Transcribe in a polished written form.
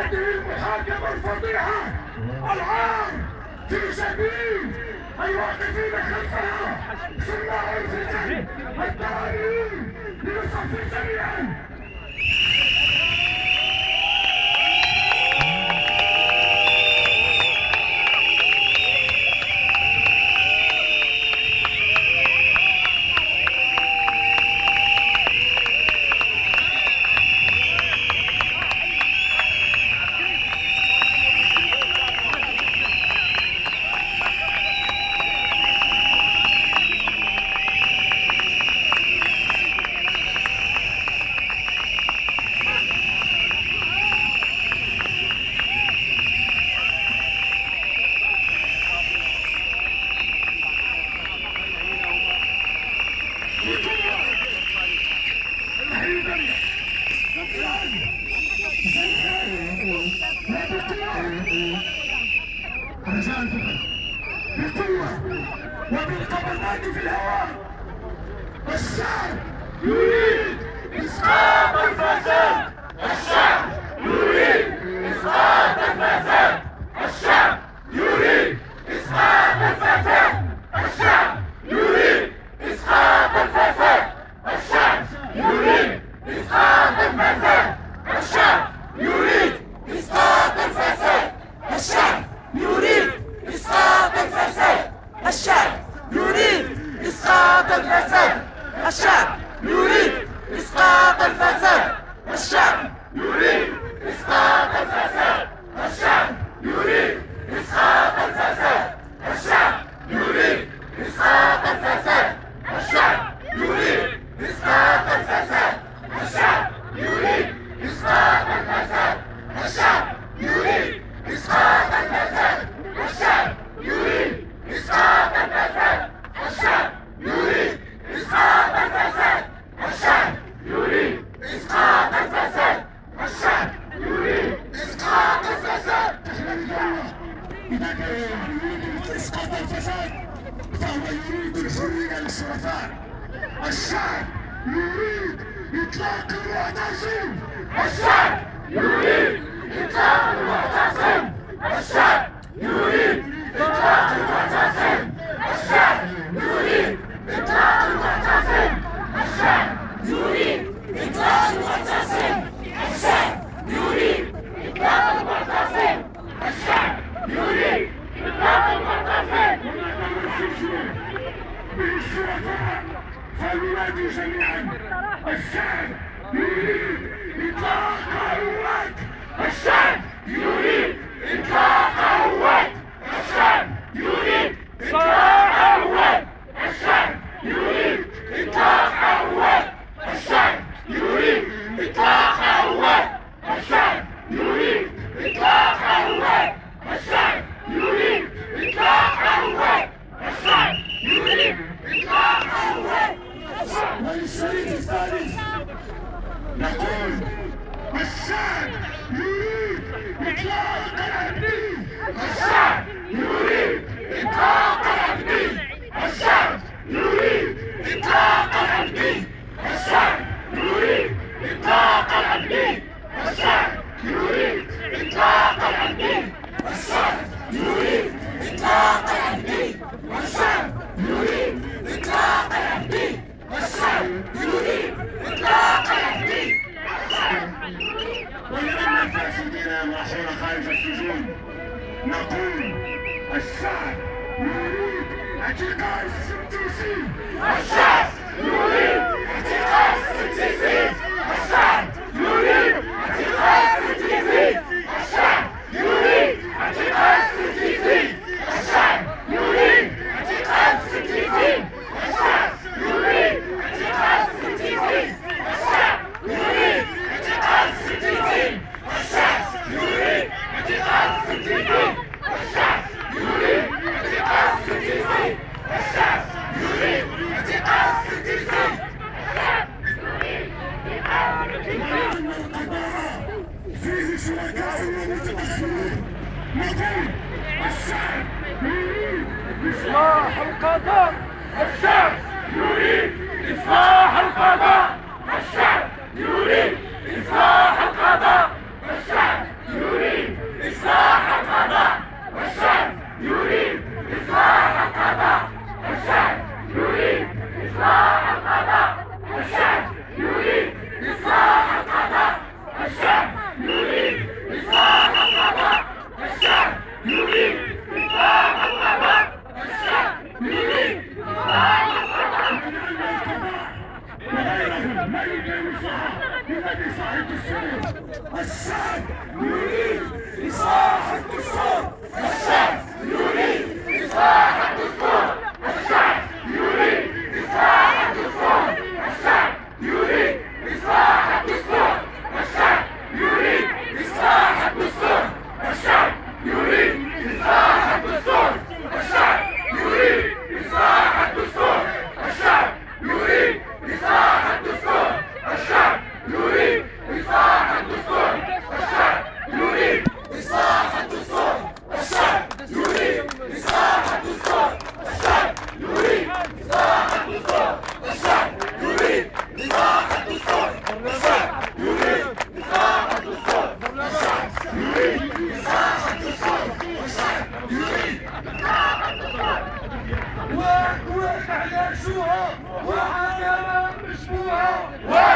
هذه المحاكمة الفضيحة العار في سبيل الواقفين خلفها صناع الفتن الداعين لنصف جميعا. رجاء بالقوة وبالقبضات في الهواء. الشعب يريد إسقاط الفساد. الشعب يريد إسقاط الفساد. الشعب يريد إسقاط الفساد. الشعب يريد إسقاط الفساد. الشعب يريد إسقاط الفساد. الشعب يريد إسقاط الفساد. الشعب يريد إسقاط الفساد. الشعب يريد إسقاط الفساد. الشعب يريد إسقاط الفساد. الشعب يريد إسقاط الفساد. الشعب يريد إسقاط الفساد. الشعب يريد إسقاط الفساد. الشعب يريد إسقاط الفساد. الشعب يريد إسقاط الفساد. الشعب يريد إسقاط الفساد. الشعب يريد إسقاط الفساد. الشعب يريد إسقاط الفساد. الشعب يريد إسقاط الفساد. الشعب يريد إسقاط الفساد. إذا كان يريد إسقاط الفساد فهو يريد الحرية للشرفاء. الشعب يريد إطلاق المعتصم. الشعب يريد إطلاق المعتصم. الشعب يريد إطلاق المعتصم. الشعب يريد إطلاق المعتصم. الشعب يريد إطلاق المعتصم. الشعب يريد إطلاق المعتصم. الشعب يريد إطلاق المعتصم. بالشرفاء فلينادوا جميعا. الشعب يريد إطلاق عروات. الشعب يريد إطلاق عروات. الشعب يريد إطلاق عروات. الشعب يريد إطلاق عروات. الشعب يريد إطلاق عروات. الشعب يريد إطلاق عروات. الشعب يريد إطلاق عروات. الشعب يريد إطلاق عروات. وللشريط الثالث نقول الشعب يريد إطلاق العبيد. الشعب يريد إطلاق العبيد. الشعب يريد إطلاق العبيد. الشعب يريد إطلاق العبيد. الشعب يريد إطلاق العبيد. الشعب يريد إطلاق العبيد. الشعب يريد إطلاق العبيد. الشعب يريد إطلاق العبيد. ولأن الفاسدين يمرحون خارج السجون نقول الشعب يريد اعتقال السديسي. الشعب يريد اعتقال السديسي. الشعب يريد اعتقال السديسي. الشعب يريد اعتقال السديسي. الشعب يريد اعتقال السديسي. الشعب يريد اعتقال السديسي. الشعب يريد اعتقال السديسي. الشعب يريد اعتقال السديسي. الشعب يريد اعتقال السديسي. الشعب يريد اعتقال السديسي. لأن القضاء فيه شركاء ومتدخلون نقول الشعب يريد إصلاح القضاء. الشعب يريد إصلاح القضاء. الشعب يريد إصلاح القضاء. الشعب يريد مشبوهة